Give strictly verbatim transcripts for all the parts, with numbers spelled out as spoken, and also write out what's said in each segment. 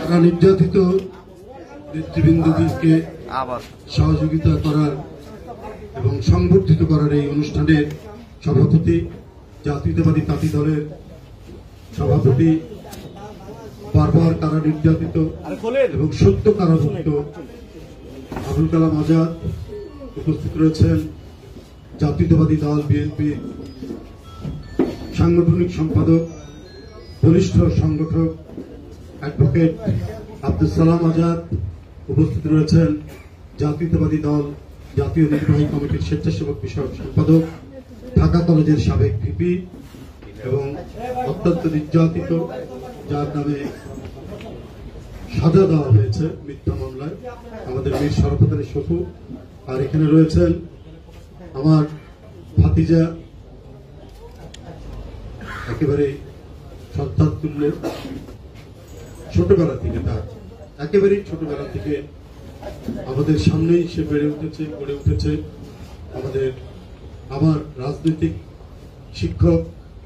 কারা নির্যাতিত নেতৃবৃন্দদেরকে সহযোগিতা করার এবং সংবর্ধিত করার এই অনুষ্ঠানের সভাপতি, জাতীয়তাবাদী তাঁতি দলের সভাপতি, বারবার কারা নির্যাতিত এবং সত্য কারাভুক্ত আবুল কালাম আজাদ উপস্থিত রয়েছেন। জাতীয়তাবাদী দল বিএনপি সাংগঠনিক সম্পাদক, বরিষ্ঠ সংগঠক অ্যাডভোকেট আব্দুল সালাম আজাদ উপস্থিত রয়েছেন। জাতীয়তাবাদী দল জাতীয় নির্বাহী কমিটির স্বেচ্ছাসেবক বিষয়ক সম্পাদক, ঢাকা কলেজের সাবেক ভিপি এবং অত্যন্ত নির্যাতিত, যার নামে সাজা দেওয়া হয়েছে মিথ্যা মামলায়, আমাদের মীর শরাফত আলী শফু। আর এখানে রয়েছেন আমার ভাতিজা, একেবারে শ্রদ্ধাতুল্য, ছোটবেলা থেকে তার একেবারেই ছোটবেলা থেকে আমাদের সামনেই সে বেড়ে উঠেছে গড়ে উঠেছে আমাদের আমার রাজনৈতিক শিক্ষক,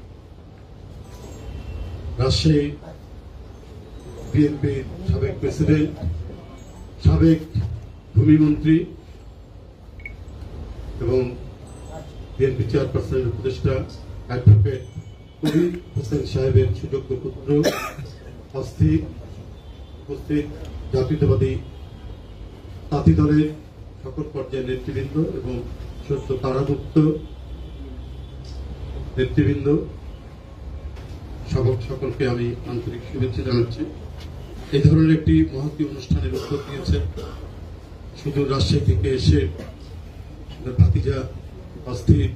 রাজশাহী বিএনপির সাবেক প্রেসিডেন্ট, সাবেক ভূমিমন্ত্রী এবং বিএনপি চেয়ারপারসনের উপদেষ্টা অ্যাডভোকেট কবির হোসেন সাহেবের সুযোগ্য পুত্র, অস্থির উপস্থিত জাতীয়তাবাদী তাঁতি দলের সকল পর্যায়ের নেতৃবৃন্দ এবং সত্য কারামুক্ত নেতৃবৃন্দ, সকলকে আমি আন্তরিক শুভেচ্ছা জানাচ্ছি। এই ধরনের একটি মহতী অনুষ্ঠানের উদ্যোগ নিয়েছে শুধু রাজশাহী থেকে এসে ভাতিজা অস্থির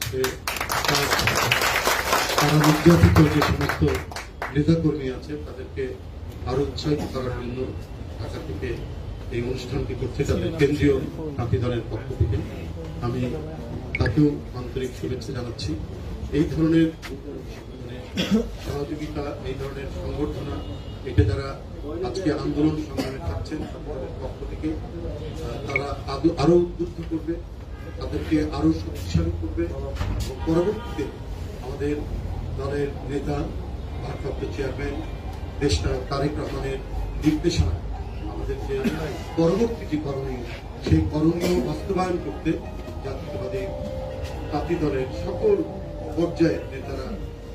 তারা নির্যাতিত যে সমস্ত নেতাকর্মী আছে তাদেরকে আরো উৎসাহিত করার জন্য ঢাকা থেকে এই অনুষ্ঠানটি করছে তাদের কেন্দ্রীয় তাঁতি দলের পক্ষ থেকে। আমি তাকেও আন্তরিক শুভেচ্ছা জানাচ্ছি। এই ধরনের সহযোগিতা, এই ধরনের সংবর্ধনা, এটা যারা আজকে আন্দোলন সংগ্রামে থাকছেন তাদের পক্ষ থেকে তারা আরো উদ্বুদ্ধ করবে, তাদেরকে আরো শক্তিশালী করবে এবং পরবর্তীতে আমাদের দলের নেতা ভারপ্রাপ্ত চেয়ারম্যান দেশটা তারেক রহমানের নির্দেশনা আমাদের যে পরবর্তী যে করণীয়, সেই করণীয় বাস্তবায়ন করতে জাতীয়তাবাদী তাঁতি দলের সকল পর্যায়ের নেতারা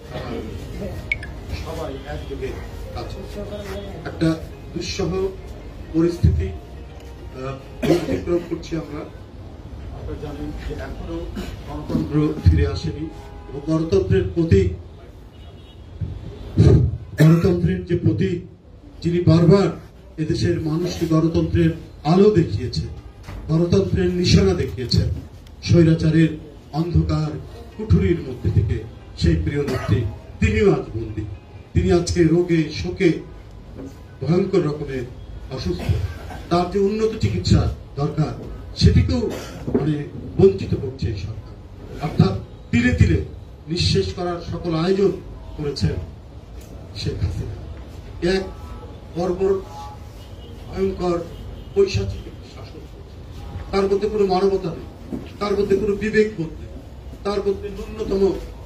সবাই একযোগে কাজ করছে। একটা দুঃসহ পরিস্থিতি অতিক্রম করছি আমরা। আপনারা জানেন যে এখনো গণতন্ত্র ফিরে আসেনি এবং গণতন্ত্রের প্রতীক, গণতন্ত্রের যে প্রতীক, যিনি বারবার এদেশের মানুষকে গণতন্ত্রের আলো দেখিয়েছেন, গণতন্ত্রের নিশানা দেখিয়েছেন, স্বৈরাচারের অন্ধকার কুঠুরির মধ্যে থেকে সেই প্রিয় নেত্রী তিনিও আজ বন্দী। তিনি আজকে রোগে শোকে ভয়ঙ্কর রকমের অসুস্থ। তার যে উন্নত চিকিৎসা দরকার সেটিকেও মানে বঞ্চিত করছে এই সরকার। অর্থাৎ তিলে তিলে নিঃশেষ করার সকল আয়োজন করেছেন শেখ হাসিনা। এক বর্বর ভয়ঙ্কর পৈশাচিক শাসন, তার মধ্যে কোনো মানবতা নেই, তার মধ্যে কোনো বিবেক বোধ নেই, তার মধ্যে ন্যূনতম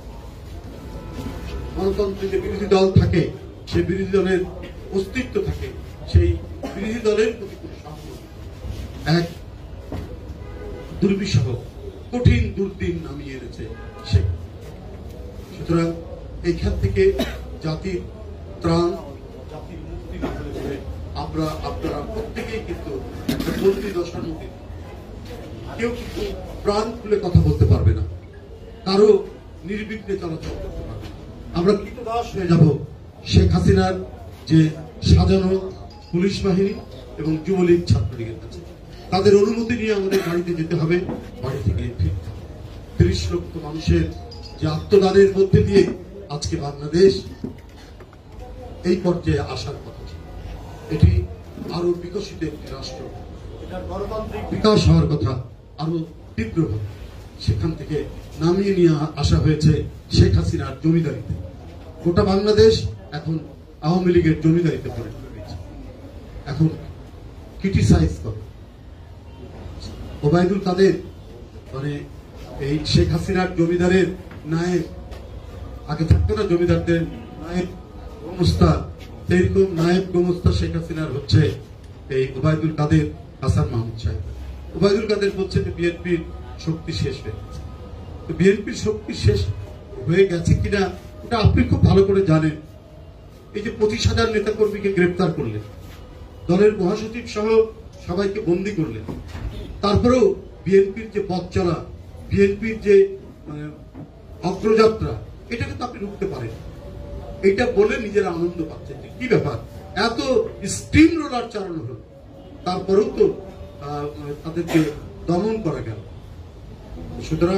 গণতন্ত্রের যে বিরোধী দল থাকে, সেই বিরোধী দলের অস্তিত্ব থাকে, সেই বিরোধী দলের প্রতি কোনো সম্মান, এক দুর্বিষহ কঠিন দুর্দিন নামিয়ে এনেছে সে। সুতরাং এইখান থেকে জাতির ত্রাণ, জাতির মুক্তি না হলে পরে আমরা আপনারা প্রত্যেকেই কিন্তু একটা বন্দি দশার মধ্যে, কেউ কিন্তু প্রাণ খুলে কথা বলতে পারবে না, কারো নির্বিঘ্নে চলাচল করতে পারবে না। আমরা কৃতদাস হয়ে যাব শেখ হাসিনার যে সাজানো পুলিশ বাহিনী এবং যুবলীগ ছাত্রলীগের কাছে। তাদের অনুমতি নিয়ে আমাদের বাড়িতে যেতে হবে, বাড়ি থেকে ফিরতে হবে। ত্রিশ লক্ষ মানুষের যে আত্মদানের মধ্যে দিয়ে আজকে বাংলাদেশ এই পর্যায়ে আসার কথা ছিল, এটি আরো বিকশিত একটি রাষ্ট্র, এটার গণতান্ত্রিক বিকাশ হওয়ার কথা আরো তীব্রভাবে। সেখান থেকে নামিয়ে নিয়ে আসা হয়েছে শেখ হাসিনার জমিদারিতে। গোটা বাংলাদেশ এখন আওয়ামী লীগের জমিদারিতে পরিণত হয়েছে। এখন ক্রিটিসাইজ করে ওবায়দুল কাদের মানে এই শেখ হাসিনার জমিদারের নায়েব, আগে থাকতো না জমিদারদের নায়েব অবস্থা, এইরকম নায়েব গোমস্তা শেখ হাসিনার হচ্ছে এই ওবায়দুল কাদের হাসান মাহমুদ সাহেব। ওবায়দুল কাদের বলছে যে বিএনপির শক্তি শেষ হয়ে গেছে। তো বিএনপির শক্তি শেষ হয়ে গেছে কিনা ওটা আপনি খুব ভালো করে জানেন। এই যে পঁচিশ হাজার নেতা কর্মীকে গ্রেপ্তার করলেন, দলের মহাসচিব সহ সবাইকে বন্দী করলেন, তারপরেও বিএনপির যে পথ চলা, বিএনপির যে অগ্রযাত্রা, এটাকে তো আপনি রুখতে পারেন। এটা বলে নিজেরা আনন্দ পাচ্ছেন যে কি ব্যাপার, এত স্টিম রোলার চালানো হল, তারপরেও তো তাদেরকে দমন করা গেল। সুতরাং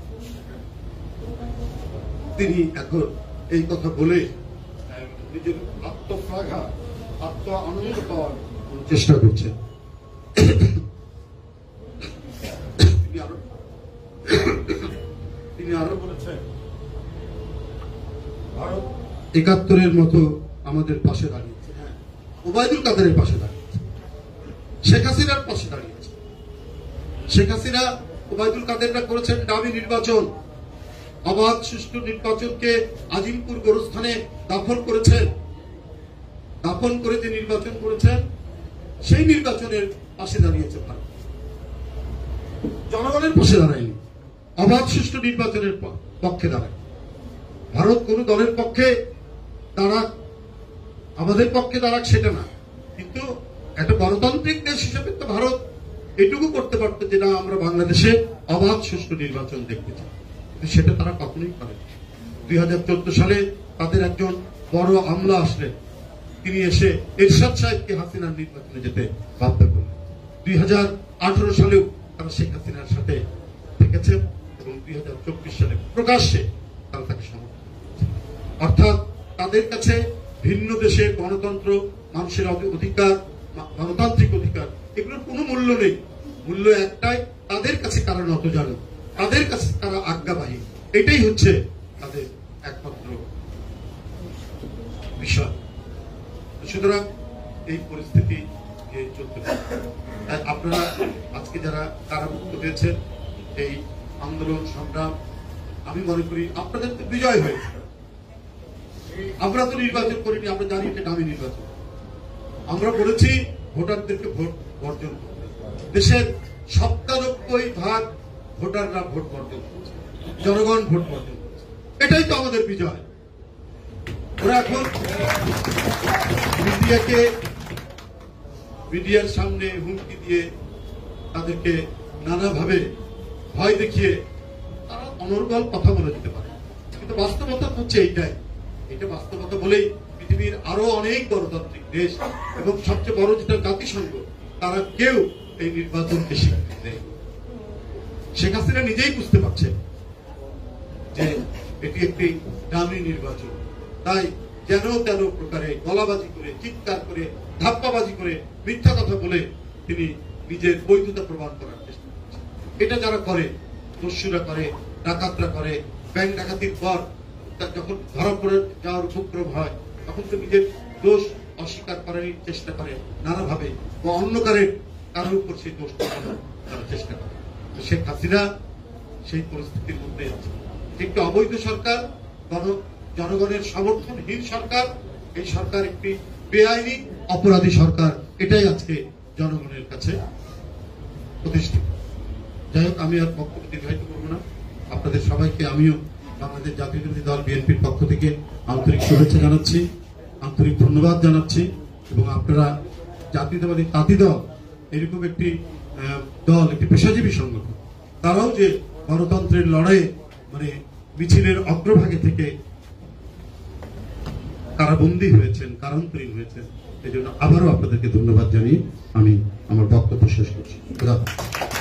তিনি এখন এই কথা বলে নিজের আত্মপ্রাঘা আত্ম আনন্দ পাওয়ার চেষ্টা করছেন। তিনি আরো তিনি আরো বলেছেন ভারত একাত্তরের মতো আমাদের পাশে দাঁড়িয়েছে, হ্যাঁ, ওবায়দুল কাদেরের পাশে দাঁড়িয়েছে, শেখ হাসিনার পাশে দাঁড়িয়েছে। শেখ হাসিনা ওবায়দুল কাদেররা করেছেন দামি নির্বাচন, অবাধ সুষ্ঠু নির্বাচনকে আজিমপুর গোরস্থানে দাফন করেছেন। দাফন করে যে নির্বাচন করেছেন সেই নির্বাচনের পাশে দাঁড়িয়েছে ভারত, জনগণের পাশে দাঁড়ায়নি, অবাধ সুষ্ঠু নির্বাচনের পক্ষে দাঁড়ায়। ভারত কোন দলের পক্ষে দাঁড়াক, আমাদের পক্ষে দাঁড়াক সেটা না, কিন্তু একটা গণতান্ত্রিক দেশ হিসেবে তো ভারত এটুকু করতে পারত যে না, আমরা বাংলাদেশে অবাধ সুষ্ঠু নির্বাচন দেখতে চাই, কিন্তু সেটা তারা কখনোই করে। দুই হাজার চোদ্দ সালে তাদের একজন বড় আমলা আসলেন, তিনি এসে এরশাদ সাহেবকে হাসিনার নির্বাচনে যেতে বাধ্য করলেন। দুই হাজার আঠারো সালেও তারা শেখ হাসিনার সাথে থেকেছেন এবং দুই হাজার চব্বিশ সালে প্রকাশ্যে তারা তাকে সমর্থন করেছে। অর্থাৎ তাদের কাছে ভিন্ন দেশের গণতন্ত্র, মানুষের অধিকার, গণতান্ত্রিক অধিকার, এগুলোর কোনো মূল্য নেই। মূল্য একটাই, তাদের কাছে কারা নত জানো, তাদের কাছে তারা আজ্ঞাবাহী, এটাই হচ্ছে তাদের একমাত্র বিষয়। সুতরাং এই পরিস্থিতি চলতে পারে। আপনারা আজকে যারা কারামুক্ত হয়েছেন, এই আন্দোলন সংগ্রাম, আমি মনে করি আপনাদের তো বিজয় হয়েছে। আমরা তো নির্বাচন করিনি, আমরা জানি এটা দামি নির্বাচন। আমরা বলেছি ভোটারদেরকে ভোট বর্জন করতে। দেশের সপ্তানব্বই ভাগ ভোটাররা ভোট বর্জন করছে, জনগণ ভোট বর্জন করছে, এটাই তো আমাদের বিজয়। ওরা এখন মিডিয়াকে মিডিয়ার সামনে হুমকি দিয়ে তাদেরকে নানাভাবে ভয় দেখিয়ে তারা অনর্গল কথা বলে দিতে পারে, কিন্তু বাস্তবতা হচ্ছে এইটাই। এটা বাস্তবতা বলেই পৃথিবীর আরো অনেক গণতান্ত্রিক দেশ এবং সবচেয়ে বড় যেটা জাতিসংঘ, তারা কেউ এই নির্বাচনকে স্বীকৃতি দেয়। শেখ হাসিনা নিজেই বুঝতে পারছে যে এটি একটি দামি নির্বাচন, তাই যেন তেন প্রকারে গলাবাজি করে, চিৎকার করে, ধাপ্পাবাজি করে, মিথ্যা কথা বলে তিনি নিজের বৈধতা প্রমাণ করার চেষ্টা করছেন। এটা যারা করে, দস্যুরা করে, ডাকাতরা করে, ব্যাংক ডাকাতির পর যখন ধরা পড়ে যাওয়ার উপক্রম হয়, তখন তো নিজের দোষ অস্বীকার করার চেষ্টা করে নানাভাবে, বা অন্য কারের কারোর উপর সেই দোষ চাপানোর তারা চেষ্টা করে। শেখ হাসিনা সেই পরিস্থিতির মধ্যে আছে। একটি অবৈধ সরকার, জনগণের সমর্থনহীন সরকার, এই সরকার একটি বেআইনি অপরাধী সরকার, এটাই আজকে জনগণের কাছে প্রতিষ্ঠিত। যাই হোক, আমি আর বক্তব্য দীর্ঘায়িত করবো না। আপনাদের সবাইকে আমিও বাংলাদেশ জাতীয়তাবাদী দল বিএনপির পক্ষ থেকে আন্তরিক শুভেচ্ছা জানাচ্ছি, আন্তরিক ধন্যবাদ জানাচ্ছি। এবং আপনারা জাতীয়তাবাদী তাঁতি দল এরকম একটি দল, একটি পেশাজীবী সংগঠন, তারাও যে গণতন্ত্রের লড়াইয়ে মানে মিছিলের অগ্রভাগে থেকে কারাবন্দী হয়েছেন, কারান্তরীণ হয়েছেন, এই জন্য আবারও আপনাদেরকে ধন্যবাদ জানিয়ে আমি আমার বক্তব্য শেষ করছি।